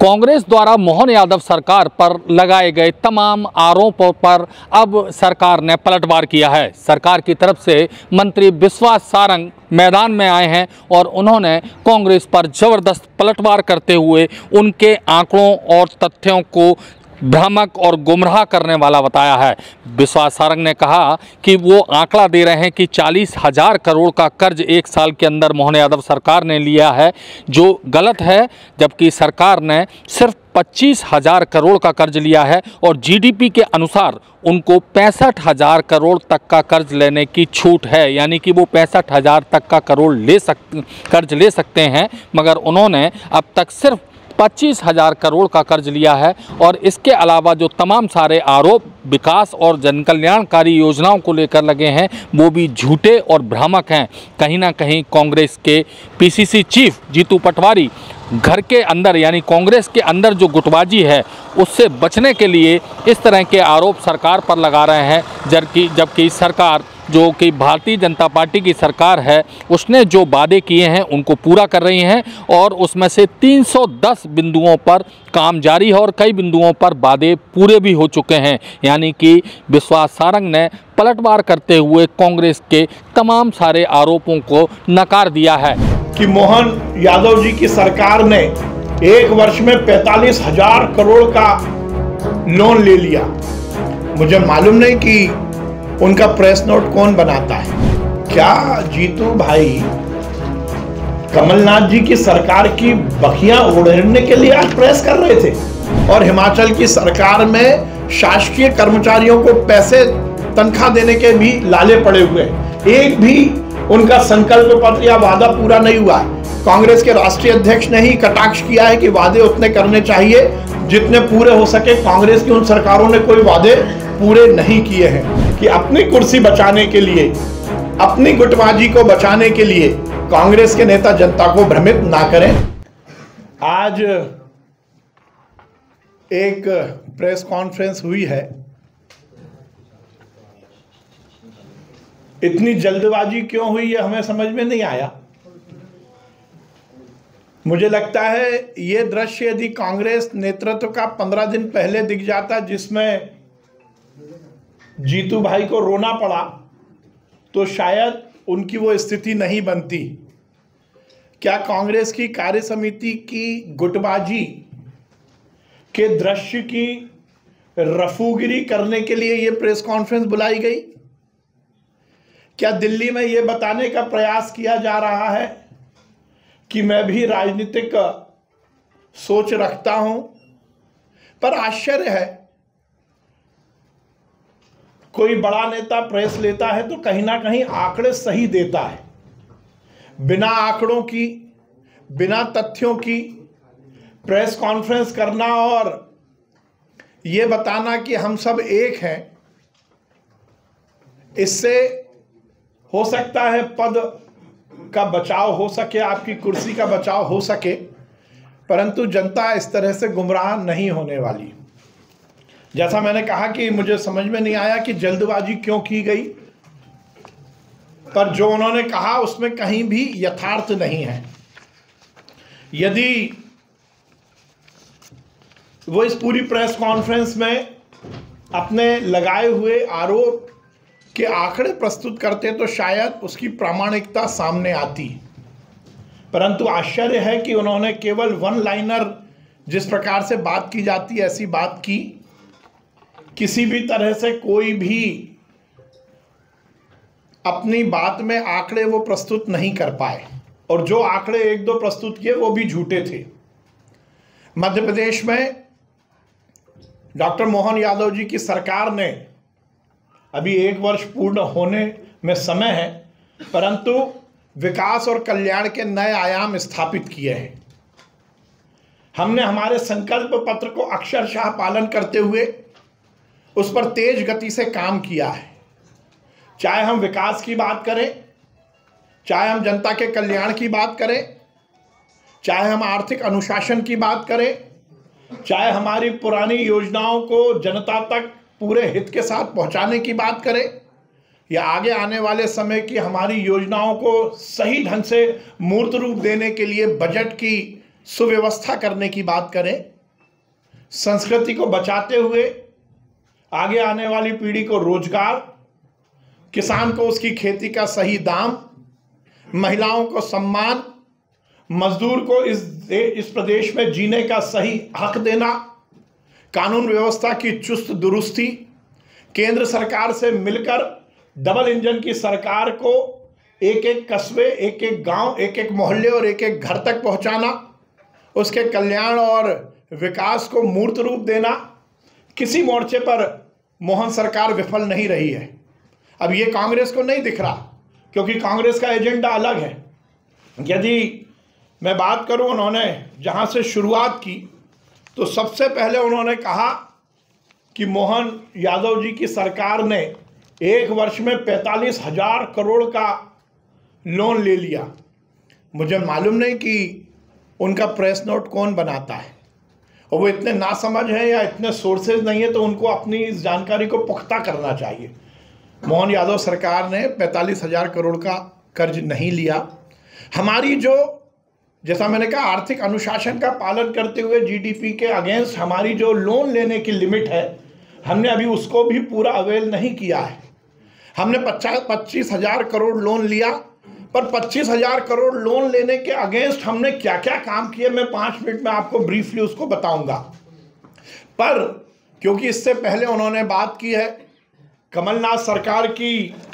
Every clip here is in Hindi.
कांग्रेस द्वारा मोहन यादव सरकार पर लगाए गए तमाम आरोपों पर अब सरकार ने पलटवार किया है। सरकार की तरफ से मंत्री विश्वास सारंग मैदान में आए हैं और उन्होंने कांग्रेस पर जबरदस्त पलटवार करते हुए उनके आंकड़ों और तथ्यों को भ्रामक और गुमराह करने वाला बताया है। विश्वास सारंग ने कहा कि वो आंकड़ा दे रहे हैं कि 40,000 करोड़ का कर्ज एक साल के अंदर मोहन यादव सरकार ने लिया है, जो गलत है, जबकि सरकार ने सिर्फ 25,000 करोड़ का कर्ज लिया है और जीडीपी के अनुसार उनको 65,000 करोड़ तक का कर्ज लेने की छूट है, यानी कि वो 65,000 तक का कर्ज ले सकते हैं, मगर उन्होंने अब तक सिर्फ 25,000 करोड़ का कर्ज लिया है। और इसके अलावा जो तमाम सारे आरोप विकास और जनकल्याणकारी योजनाओं को लेकर लगे हैं वो भी झूठे और भ्रामक हैं। कहीं ना कहीं कांग्रेस के पीसीसी चीफ जीतू पटवारी घर के अंदर यानी कांग्रेस के अंदर जो गुटबाजी है उससे बचने के लिए इस तरह के आरोप सरकार पर लगा रहे हैं, जबकि सरकार जो कि भारतीय जनता पार्टी की सरकार है उसने जो वादे किए हैं उनको पूरा कर रही हैं और उसमें से 310 बिंदुओं पर काम जारी है और कई बिंदुओं पर वादे पूरे भी हो चुके हैं। यानी कि विश्वास सारंग ने पलटवार करते हुए कांग्रेस के तमाम सारे आरोपों को नकार दिया है कि मोहन यादव जी की सरकार ने एक वर्ष में 45,000 करोड़ का लोन ले लिया। मुझे मालूम नहीं कि उनका प्रेस नोट कौन बनाता है। क्या जीतू भाई कमलनाथ जी की सरकार की बखियां उड़ाने के लिए आज प्रेस कर रहे थे? और हिमाचल की सरकार में शासकीय कर्मचारियों को पैसे तनख्वाह देने के भी लाले पड़े हुए, एक भी उनका संकल्प पत्र या वादा पूरा नहीं हुआ। कांग्रेस के राष्ट्रीय अध्यक्ष ने ही कटाक्ष किया है कि वादे उतने करने चाहिए जितने पूरे हो सके। कांग्रेस की उन सरकारों ने कोई वादे पूरे नहीं किए हैं कि अपनी कुर्सी बचाने के लिए, अपनी गुटबाजी को बचाने के लिए कांग्रेस के नेता जनता को भ्रमित ना करें। आज एक प्रेस कॉन्फ्रेंस हुई है। इतनी जल्दबाजी क्यों हुई है हमें समझ में नहीं आया। मुझे लगता है ये दृश्य यदि कांग्रेस नेतृत्व का 15 दिन पहले दिख जाता जिसमें जीतू भाई को रोना पड़ा तो शायद उनकी वो स्थिति नहीं बनती। क्या कांग्रेस की कार्य समिति की गुटबाजी के दृश्य की रफूगिरी करने के लिए ये प्रेस कॉन्फ्रेंस बुलाई गई? क्या दिल्ली में ये बताने का प्रयास किया जा रहा है कि मैं भी राजनीतिक सोच रखता हूं? पर आश्चर्य है, कोई बड़ा नेता प्रेस लेता है तो कहीं ना कहीं आंकड़े सही देता है। बिना आंकड़ों की, बिना तथ्यों की प्रेस कॉन्फ्रेंस करना और ये बताना कि हम सब एक हैं, इससे हो सकता है पद का बचाव हो सके, आपकी कुर्सी का बचाव हो सके, परंतु जनता इस तरह से गुमराह नहीं होने वाली। जैसा मैंने कहा कि मुझे समझ में नहीं आया कि जल्दबाजी क्यों की गई, पर जो उन्होंने कहा उसमें कहीं भी यथार्थ नहीं है। यदि वो इस पूरी प्रेस कॉन्फ्रेंस में अपने लगाए हुए आरोप के आंकड़े प्रस्तुत करते तो शायद उसकी प्रामाणिकता सामने आती, परंतु आश्चर्य है कि उन्होंने केवल वन लाइनर जिस प्रकार से बात की जाती है ऐसी बात की। किसी भी तरह से कोई भी अपनी बात में आंकड़े वो प्रस्तुत नहीं कर पाए और जो आंकड़े एक दो प्रस्तुत किए वो भी झूठे थे। मध्य प्रदेश में डॉक्टर मोहन यादव जी की सरकार ने, अभी 1 वर्ष पूर्ण होने में समय है, परंतु विकास और कल्याण के नए आयाम स्थापित किए हैं। हमने हमारे संकल्प पत्र को अक्षरशः पालन करते हुए उस पर तेज गति से काम किया है। चाहे हम विकास की बात करें, चाहे हम जनता के कल्याण की बात करें, चाहे हम आर्थिक अनुशासन की बात करें, चाहे हमारी पुरानी योजनाओं को जनता तक पूरे हित के साथ पहुंचाने की बात करें, या आगे आने वाले समय की हमारी योजनाओं को सही ढंग से मूर्त रूप देने के लिए बजट की सुव्यवस्था करने की बात करें, संस्कृति को बचाते हुए आगे आने वाली पीढ़ी को रोजगार, किसान को उसकी खेती का सही दाम, महिलाओं को सम्मान, मजदूर को इस प्रदेश में जीने का सही हक देना, कानून व्यवस्था की चुस्त दुरुस्ती, केंद्र सरकार से मिलकर डबल इंजन की सरकार को एक एक कस्बे, एक एक गांव, एक एक मोहल्ले और एक एक घर तक पहुंचाना, उसके कल्याण और विकास को मूर्त रूप देना, किसी मोर्चे पर मोहन सरकार विफल नहीं रही है। अब ये कांग्रेस को नहीं दिख रहा क्योंकि कांग्रेस का एजेंडा अलग है। यदि मैं बात करूं, उन्होंने जहां से शुरुआत की तो सबसे पहले उन्होंने कहा कि मोहन यादव जी की सरकार ने एक वर्ष में 45,000 करोड़ का लोन ले लिया। मुझे मालूम नहीं कि उनका प्रेस नोट कौन बनाता है, और वो इतने नासमझ हैं या इतने सोर्सेज नहीं है, तो उनको अपनी इस जानकारी को पुख्ता करना चाहिए। मोहन यादव सरकार ने 45,000 करोड़ का कर्ज नहीं लिया। हमारी जो, जैसा मैंने कहा, आर्थिक अनुशासन का पालन करते हुए जीडीपी के अगेंस्ट हमारी जो लोन लेने की लिमिट है, हमने अभी उसको भी पूरा अवेल नहीं किया है। हमने 25,000 करोड़ लोन लिया, पर 25,000 करोड़ लोन लेने के अगेंस्ट हमने क्या क्या काम किए, मैं 5 मिनट में आपको ब्रीफली उसको बताऊंगा। पर क्योंकि इससे पहले उन्होंने बात की है कमलनाथ सरकार की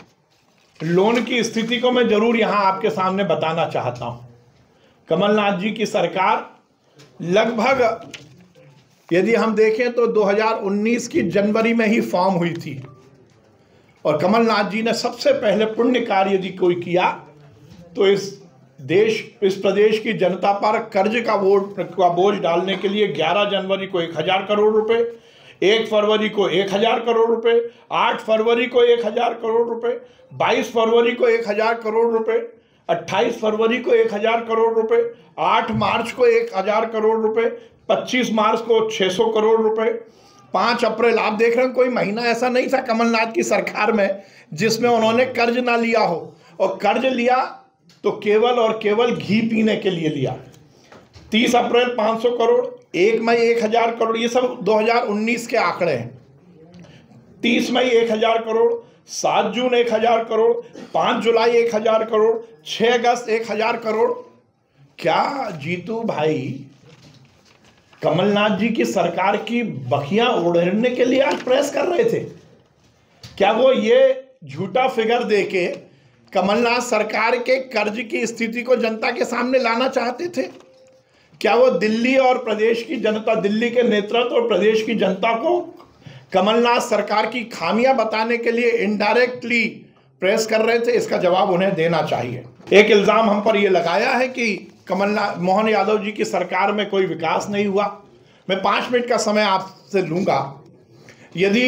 लोन की स्थिति को मैं जरूर यहां आपके सामने बताना चाहता हूं। कमलनाथ जी की सरकार लगभग, यदि हम देखें तो 2019 की जनवरी में ही फॉर्म हुई थी, और कमलनाथ जी ने सबसे पहले पुण्य कार्य यदि कोई किया तो इस प्रदेश की जनता पर कर्ज का बोझ डालने के लिए 11 जनवरी को 1,000 करोड़ रुपए, 1 फरवरी को 1,000 करोड़ रुपए, 8 फरवरी को 1,000 करोड़ रुपए, 22 फरवरी को 1,000 करोड़ रुपए, 28 फरवरी को 1,000 करोड़ रुपए, 8 मार्च को 1,000 करोड़ रुपए, 25 मार्च को 600 करोड़ रुपए, 5 अप्रैल। आप देख रहे हैं कोई महीना ऐसा नहीं था कमलनाथ की सरकार में जिसमें उन्होंने कर्ज ना लिया हो, और कर्ज लिया तो केवल और केवल घी पीने के लिए लिया। 30 अप्रैल 500 करोड़, 1 मई 1,000 करोड़, ये सब 2019 के आंकड़े हैं। 30 मई 1,000 करोड़, 7 जून 1,000 करोड़, 5 जुलाई 1,000 करोड़, 6 अगस्त 1,000 करोड़। क्या जीतू भाई कमलनाथ जी की सरकार की बखियां उड़ने के लिए आज प्रेस कर रहे थे? क्या वो ये झूठा फिगर देके कमलनाथ सरकार के कर्ज की स्थिति को जनता के सामने लाना चाहते थे? क्या वो दिल्ली और प्रदेश की जनता, दिल्ली के नेतृत्व और प्रदेश की जनता को कमलनाथ सरकार की खामियां बताने के लिए इनडायरेक्टली प्रेस कर रहे थे? इसका जवाब उन्हें देना चाहिए। एक इल्जाम हम पर यह लगाया है कि मोहन यादव जी की सरकार में कोई विकास नहीं हुआ। मैं 5 मिनट का समय आपसे लूंगा। यदि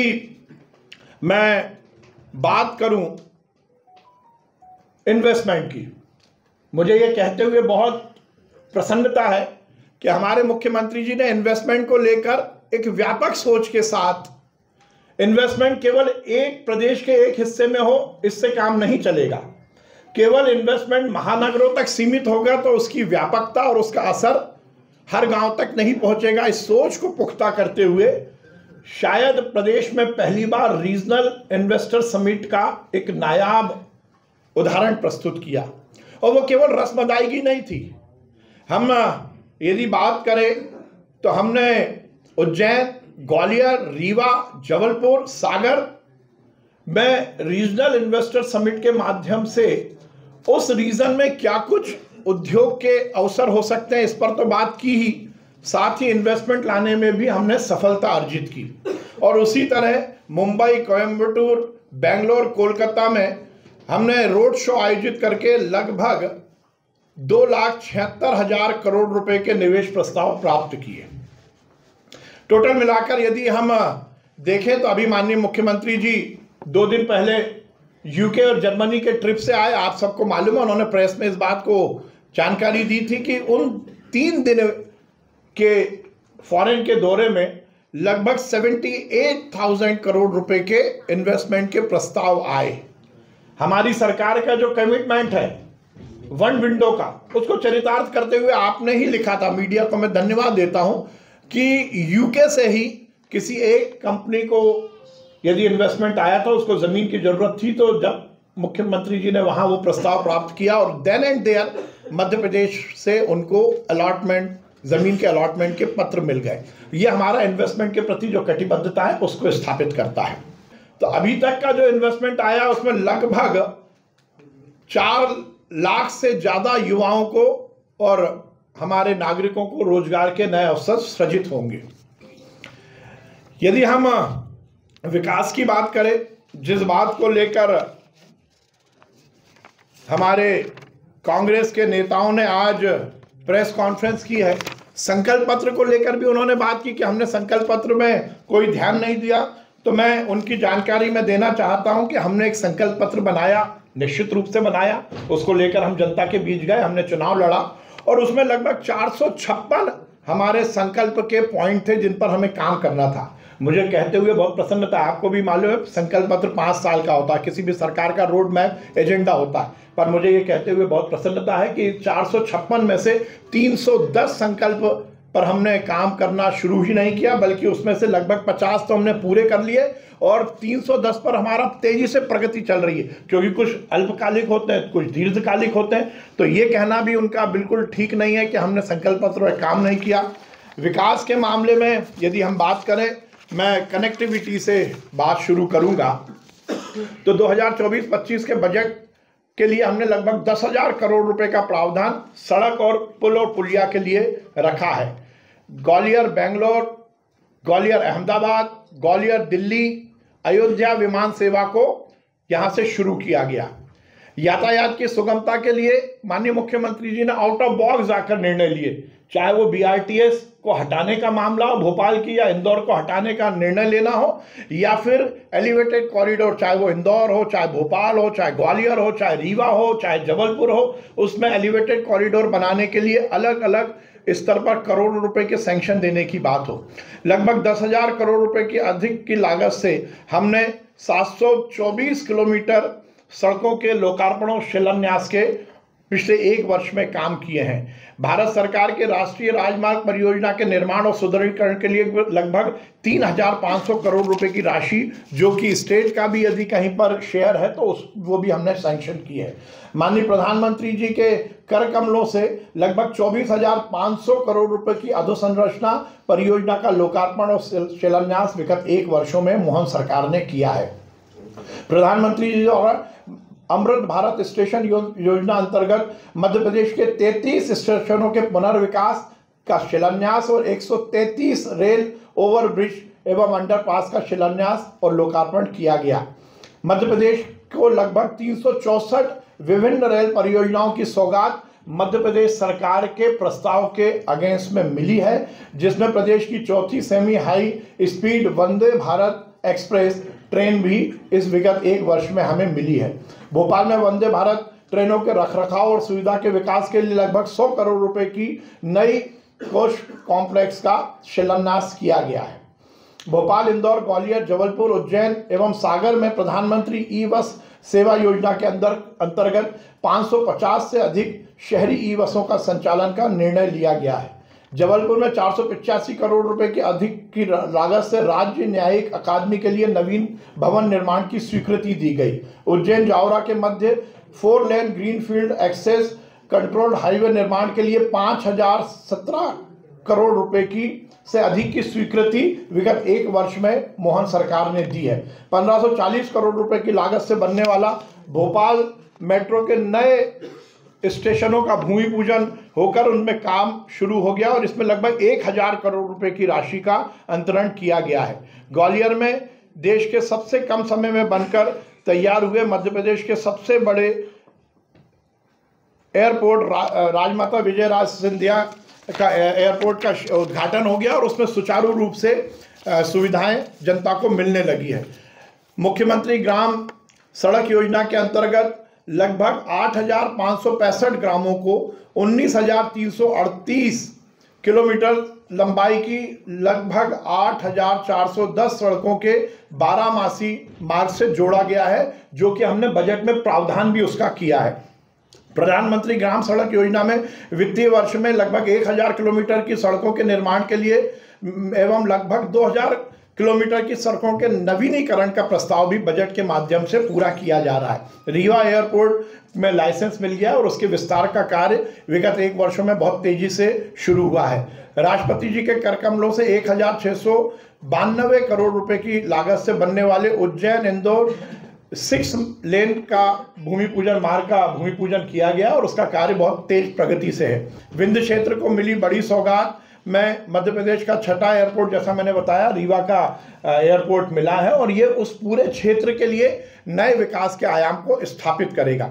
मैं बात करूं इन्वेस्टमेंट की, मुझे यह कहते हुए बहुत प्रसन्नता है कि हमारे मुख्यमंत्री जी ने इन्वेस्टमेंट को लेकर एक व्यापक सोच के साथ, इन्वेस्टमेंट केवल एक प्रदेश के एक हिस्से में हो इससे काम नहीं चलेगा। केवल इन्वेस्टमेंट महानगरों तक सीमित होगा तो उसकी व्यापकता और उसका असर हर गांव तक नहीं पहुंचेगा। इस सोच को पुख्ता करते हुए शायद प्रदेश में पहली बार रीजनल इन्वेस्टर समिट का एक नायाब उदाहरण प्रस्तुत किया, और वो केवल रस्म अदायगी नहीं थी। हम यदि बात करें तो हमने उज्जैन, ग्वालियर, रीवा, जबलपुर, सागर में रीजनल इन्वेस्टर समिट के माध्यम से उस रीजन में क्या कुछ उद्योग के अवसर हो सकते हैं इस पर तो बात की ही, साथ ही इन्वेस्टमेंट लाने में भी हमने सफलता अर्जित की। और उसी तरह मुंबई, कोयम्बटूर, बेंगलोर, कोलकाता में हमने रोड शो आयोजित करके लगभग 2,76,000 करोड़ रुपए के निवेश प्रस्ताव प्राप्त किए। टोटल मिलाकर यदि हम देखें तो अभी माननीय मुख्यमंत्री जी 2 दिन पहले यूके और जर्मनी के ट्रिप से आए। आप सबको मालूम है, उन्होंने प्रेस में इस बात को जानकारी दी थी कि उन 3 दिन के फॉरेन के दौरे में लगभग 78,000 करोड़ रुपए के इन्वेस्टमेंट के प्रस्ताव आए। हमारी सरकार का जो कमिटमेंट है वन विंडो का, उसको चरितार्थ करते हुए आपने ही लिखा था, मीडिया को मैं धन्यवाद देता हूं, कि यूके से ही किसी एक कंपनी को यदि इन्वेस्टमेंट आया था, उसको ज़मीन की ज़रूरत थी, तो जब मुख्यमंत्री जी ने वहाँ वो प्रस्ताव प्राप्त किया और then and there Madhya Pradesh से उनको अलॉटमेंट, ज़मीन के अलॉटमेंट के पत्र मिल गए। ये हमारा इन्वेस्टमेंट के प्रति जो कटिबद्धता है उसको स्थापित करता है। तो अभी तक का जो इन्वेस्टमेंट आया उसमें लगभग 4 लाख से ज़्यादा युवाओं को और हमारे नागरिकों को रोजगार के नए अवसर सृजित होंगे। यदि हम विकास की बात करें, जिस बात को लेकर हमारे कांग्रेस के नेताओं ने आज प्रेस कॉन्फ्रेंस की है, संकल्प पत्र को लेकर भी उन्होंने बात की कि हमने संकल्प पत्र में कोई ध्यान नहीं दिया। तो मैं उनकी जानकारी में देना चाहता हूं कि हमने एक संकल्प पत्र बनाया, निश्चित रूप से बनाया, उसको लेकर हम जनता के बीच गए, हमने चुनाव लड़ा और उसमें लगभग 456 हमारे संकल्प के पॉइंट थे जिन पर हमें काम करना था। मुझे कहते हुए बहुत प्रसन्नता, आपको भी मालूम है संकल्प पत्र 5 साल का होता है, किसी भी सरकार का रोड मैप एजेंडा होता है, पर मुझे ये कहते हुए बहुत प्रसन्नता है कि 456 में से 310 संकल्प पर हमने काम करना शुरू ही नहीं किया, बल्कि उसमें से लगभग 50 तो हमने पूरे कर लिए और 310 पर हमारा तेजी से प्रगति चल रही है, क्योंकि कुछ अल्पकालिक होते हैं, कुछ दीर्घकालिक होते हैं। तो ये कहना भी उनका बिल्कुल ठीक नहीं है कि हमने संकल्प पत्र में काम नहीं किया। विकास के मामले में यदि हम बात करें, मैं कनेक्टिविटी से बात शुरू करूंगा। तो 2024-25 के बजट के लिए हमने लगभग 10,000 करोड़ रुपए का प्रावधान सड़क और पुल और पुलिया के लिए रखा है। ग्वालियर बेंगलोर, ग्वालियर अहमदाबाद, ग्वालियर दिल्ली, अयोध्या विमान सेवा को यहां से शुरू किया गया। यातायात की सुगमता के लिए माननीय मुख्यमंत्री जी ने आउट ऑफ बॉक्स जाकर निर्णय लिए, चाहे वो BRTS को हटाने का मामला हो भोपाल की, या इंदौर को हटाने का निर्णय लेना हो, या फिर एलिवेटेड कॉरिडोर, चाहे वो इंदौर हो, चाहे भोपाल हो, चाहे ग्वालियर हो, चाहे रीवा हो, चाहे जबलपुर हो, उसमें एलिवेटेड कॉरिडोर बनाने के लिए अलग अलग स्तर पर करोड़ रुपए के सैंक्शन देने की बात हो। लगभग 10,000 करोड़ रुपए की अधिक की लागत से हमने 724 किलोमीटर सड़कों के लोकार्पण और शिलान्यास के पिछले 1 वर्ष में काम किए हैं। भारत सरकार के राष्ट्रीय राजमार्ग परियोजना के निर्माण और सुदृढ़ीकरण के लिए लगभग 3,500 करोड़ रुपए की राशि, जो कि स्टेट का भी यदि कहीं पर शेयर है तो वो भी हमने सैंक्शन की है। माननीय प्रधानमंत्री जी के कर कमलों से लगभग 24,500 करोड़ रुपए की अधोसंरचना परियोजना का लोकार्पण और शिलान्यास विगत 1 वर्षों में मोहन सरकार ने किया है। प्रधानमंत्री जी द्वारा अमृत भारत स्टेशन योजना अंतर्गत मध्य प्रदेश के 33 स्टेशनों के पुनर्विकास का शिलान्यास और 133 रेल ओवरब्रिज एवं अंडरपास का शिलान्यास और लोकार्पण किया गया। मध्य प्रदेश को लगभग 364 विभिन्न रेल परियोजनाओं की सौगात मध्य प्रदेश सरकार के प्रस्ताव के अगेंस्ट में मिली है, जिसमें प्रदेश की 4थी semi high speed Vande Bharat express train भी इस विगत 1 वर्ष में हमें मिली है। भोपाल में वंदे भारत ट्रेनों के रखरखाव और सुविधा के विकास के लिए लगभग 100 करोड़ रुपए की नई कोच कॉम्प्लेक्स का शिलान्यास किया गया है। भोपाल, इंदौर, ग्वालियर, जबलपुर, उज्जैन एवं सागर में प्रधानमंत्री ई-बस सेवा योजना के अंतर्गत 550 से अधिक शहरी ई-बसों का संचालन का निर्णय लिया गया है। जबलपुर में 485 करोड़ रुपए की अधिक की लागत से राज्य न्यायिक अकादमी के लिए नवीन भवन निर्माण की स्वीकृति दी गई। उज्जैन जावरा के मध्य 4 lane greenfield access controlled highway निर्माण के लिए 5,017 करोड़ रुपए की से अधिक की स्वीकृति विगत 1 वर्ष में मोहन सरकार ने दी है। 1,540 करोड़ रुपए की लागत से बनने वाला भोपाल मेट्रो के नए स्टेशनों का भूमि पूजन होकर उनमें काम शुरू हो गया और इसमें लगभग 1,000 करोड़ रुपए की राशि का अंतरण किया गया है। ग्वालियर में देश के सबसे कम समय में बनकर तैयार हुए मध्य प्रदेश के सबसे बड़े एयरपोर्ट राजमाता विजयराज सिंधिया का एयरपोर्ट का उद्घाटन हो गया और उसमें सुचारू रूप से सुविधाएं जनता को मिलने लगी है। मुख्यमंत्री ग्राम सड़क योजना के अंतर्गत लगभग 8,565 ग्रामों को 19,338 किलोमीटर लंबाई की लगभग 8,410 सड़कों के 12मासी मार्ग से जोड़ा गया है, जो कि हमने बजट में प्रावधान भी उसका किया है। प्रधानमंत्री ग्राम सड़क योजना में वित्तीय वर्ष में लगभग 1,000 किलोमीटर की सड़कों के निर्माण के लिए एवं लगभग 2000 किलोमीटर की सड़कों के नवीनीकरण का प्रस्ताव भी बजट के माध्यम से पूरा किया जा रहा है। रीवा एयरपोर्ट में लाइसेंस मिल गया और उसके विस्तार का कार्य विगत 1 वर्षों में बहुत तेजी से शुरू हुआ है। राष्ट्रपति जी के कर कमलों से 1692 करोड़ रुपए की लागत से बनने वाले उज्जैन इंदौर 6 लेन का भूमि पूजन मार्ग का भूमि पूजन किया गया और उसका कार्य बहुत तेज प्रगति से है। विंध्य क्षेत्र को मिली बड़ी सौगात में मध्य प्रदेश का छठा एयरपोर्ट, जैसा मैंने बताया, रीवा का एयरपोर्ट मिला है और ये उस पूरे क्षेत्र के लिए नए विकास के आयाम को स्थापित करेगा।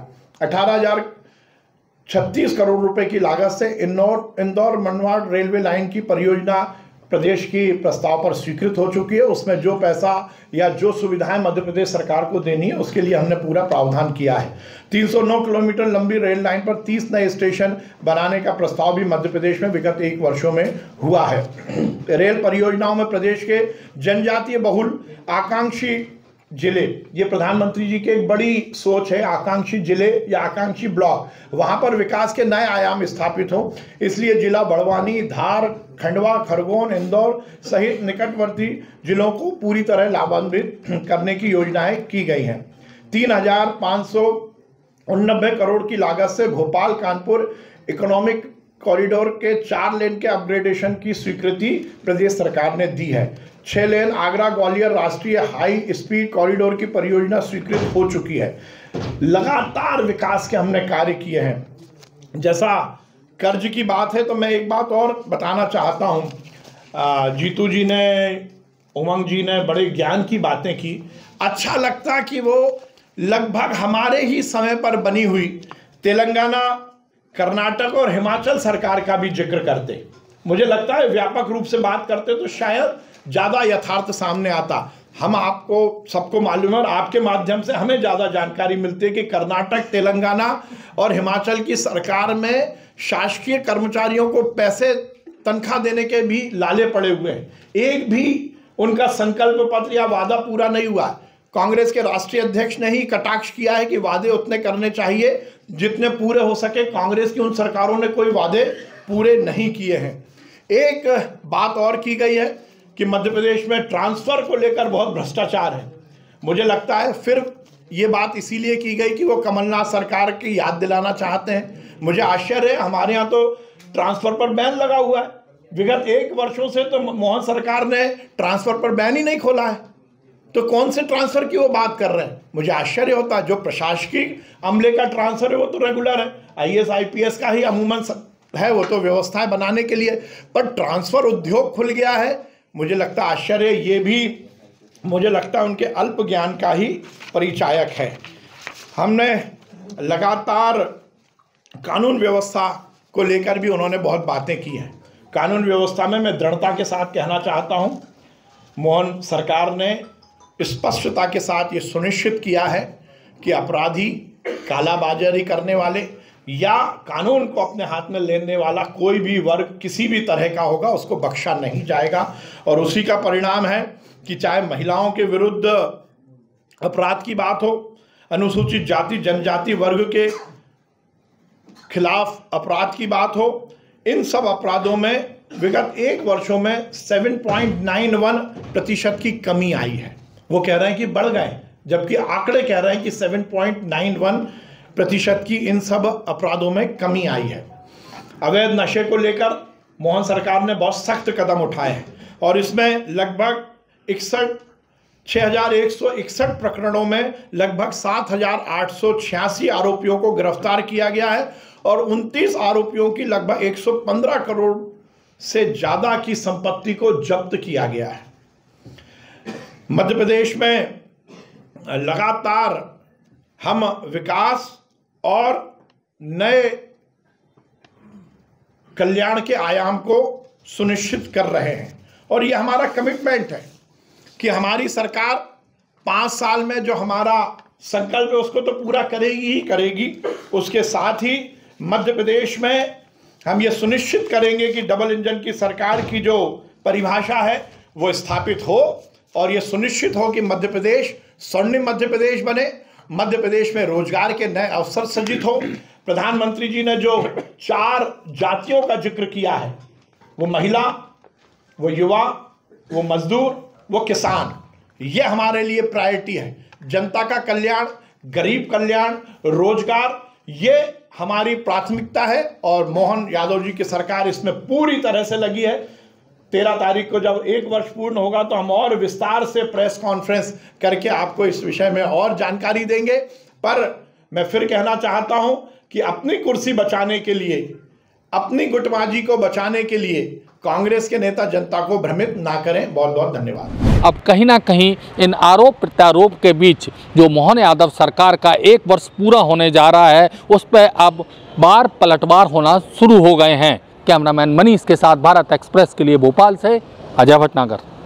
18,036 करोड़ रुपए की लागत से इंदौर मनमाड़ रेलवे लाइन की परियोजना प्रदेश की प्रस्ताव पर स्वीकृत हो चुकी है। उसमें जो पैसा या जो सुविधाएं मध्य प्रदेश सरकार को देनी है उसके लिए हमने पूरा प्रावधान किया है। 309 किलोमीटर लंबी रेल लाइन पर 30 नए स्टेशन बनाने का प्रस्ताव भी मध्य प्रदेश में विगत 1 वर्षों में हुआ है। रेल परियोजनाओं में प्रदेश के जनजातीय बहुल आकांक्षी जिले, ये प्रधानमंत्री जी की एक बड़ी सोच है, आकांक्षी जिले या आकांक्षी ब्लॉक, वहां पर विकास के नए आयाम स्थापित हो, इसलिए जिला बड़वानी, धार, खंडवा, खरगोन, इंदौर सहित निकटवर्ती जिलों को पूरी तरह लाभान्वित करने की योजनाएं की गई हैं। 3,589 करोड़ की लागत से भोपाल कानपुर इकोनॉमिक कॉरिडोर के 4 लेन के अपग्रेडेशन की स्वीकृति प्रदेश सरकार ने दी है। 6 लेन आगरा ग्वालियर राष्ट्रीय हाई स्पीड कॉरिडोर की परियोजना स्वीकृत हो चुकी है। लगातार विकास के हमने कार्य किए हैं। जैसा कर्ज की बात है तो मैं एक बात और बताना चाहता हूं। जीतू जी ने, उमंग जी ने बड़े ज्ञान की बातें की। अच्छा लगता कि वो लगभग हमारे ही समय पर बनी हुई तेलंगाना, कर्नाटक और हिमाचल सरकार का भी जिक्र करते। मुझे लगता है व्यापक रूप से बात करते तो शायद ज़्यादा यथार्थ सामने आता। हम आपको सबको मालूम है और आपके माध्यम से हमें ज़्यादा जानकारी मिलती है कि कर्नाटक, तेलंगाना और हिमाचल की सरकार में शासकीय कर्मचारियों को पैसे, तनख्वाह देने के भी लाले पड़े हुए हैं। एक भी उनका संकल्प पत्र या वादा पूरा नहीं हुआ। कांग्रेस के राष्ट्रीय अध्यक्ष ने ही कटाक्ष किया है कि वादे उतने करने चाहिए जितने पूरे हो सके। कांग्रेस की उन सरकारों ने कोई वादे पूरे नहीं किए हैं। एक बात और की गई है कि मध्य प्रदेश में ट्रांसफर को लेकर बहुत भ्रष्टाचार है। मुझे लगता है फिर ये बात इसीलिए की गई कि वो कमलनाथ सरकार की याद दिलाना चाहते हैं। मुझे आश्चर्य है, हमारे यहाँ तो ट्रांसफर पर बैन लगा हुआ है। विगत 1 वर्षों से तो मोहन सरकार ने ट्रांसफर पर बैन ही नहीं खोला है, तो कौन से ट्रांसफर की वो बात कर रहे हैं। मुझे आश्चर्य होता है। जो प्रशासकीय अमले का ट्रांसफर है वो तो रेगुलर है, IAS IPS का ही अमूमन है, वो तो व्यवस्थाएं बनाने के लिए, पर ट्रांसफर उद्योग खुल गया है। मुझे लगता है आश्चर्य, ये भी मुझे लगता है उनके अल्प ज्ञान का ही परिचायक है। हमने लगातार कानून व्यवस्था को लेकर भी उन्होंने बहुत बातें की हैं। कानून व्यवस्था में मैं दृढ़ता के साथ कहना चाहता हूं, मोहन सरकार ने स्पष्टता के साथ ये सुनिश्चित किया है कि अपराधी, कालाबाजारी करने वाले या कानून को अपने हाथ में लेने वाला कोई भी वर्ग किसी भी तरह का होगा उसको बख्शा नहीं जाएगा। और उसी का परिणाम है कि चाहे महिलाओं के विरुद्ध अपराध की बात हो, अनुसूचित जाति जनजाति वर्ग के खिलाफ अपराध की बात हो, इन सब अपराधों में विगत 1 वर्षों में 7.91% की कमी आई है। वो कह रहे हैं कि बढ़ गए, जबकि आंकड़े कह रहे हैं कि 7.91% की इन सब अपराधों में कमी आई है। अवैध नशे को लेकर मोहन सरकार ने बहुत सख्त कदम उठाए हैं और इसमें लगभग 6,161 प्रकरणों में लगभग 7,886 आरोपियों को गिरफ्तार किया गया है और 29 आरोपियों की लगभग 115 करोड़ से ज़्यादा की संपत्ति को जब्त किया गया है। मध्य प्रदेश में लगातार हम विकास और नए कल्याण के आयाम को सुनिश्चित कर रहे हैं और ये हमारा कमिटमेंट है कि हमारी सरकार 5 साल में जो हमारा संकल्प है उसको तो पूरा करेगी ही करेगी। उसके साथ ही मध्य प्रदेश में हम ये सुनिश्चित करेंगे कि डबल इंजन की सरकार की जो परिभाषा है वो स्थापित हो और ये सुनिश्चित हो कि मध्य प्रदेश स्वर्णिम मध्य प्रदेश बने, मध्य प्रदेश में रोजगार के नए अवसर सृजित हो। प्रधानमंत्री जी ने जो 4 जातियों का जिक्र किया है, वो महिला, वो युवा, वो मजदूर, वो किसान, ये हमारे लिए प्रायोरिटी है। जनता का कल्याण, गरीब कल्याण, रोजगार, ये हमारी प्राथमिकता है और मोहन यादव जी की सरकार इसमें पूरी तरह से लगी है। 13 तारीख को जब 1 वर्ष पूर्ण होगा तो हम और विस्तार से प्रेस कॉन्फ्रेंस करके आपको इस विषय में और जानकारी देंगे। पर मैं फिर कहना चाहता हूं कि अपनी कुर्सी बचाने के लिए, अपनी गुटबाजी को बचाने के लिए कांग्रेस के नेता जनता को भ्रमित ना करें। बहुत बहुत धन्यवाद। अब कहीं ना कहीं इन आरोप प्रत्यारोप के बीच जो मोहन यादव सरकार का 1 वर्ष पूरा होने जा रहा है, उस पर अब बार पलटवार होना शुरू हो गए हैं। कैमरामैन मनीष के साथ भारत एक्सप्रेस के लिए भोपाल से अजय भटनागर।